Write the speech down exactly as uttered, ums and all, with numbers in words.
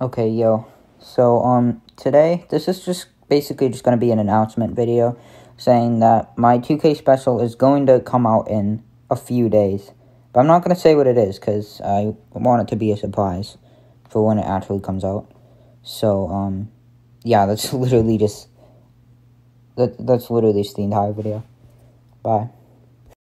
Okay, yo. So, um, today, this is just basically just going to be an announcement video saying that my two K special is going to come out in a few days. But I'm not going to say what it is because I want it to be a surprise for when it actually comes out. So, um, yeah, that's literally just, that, that's literally just the entire video. Bye.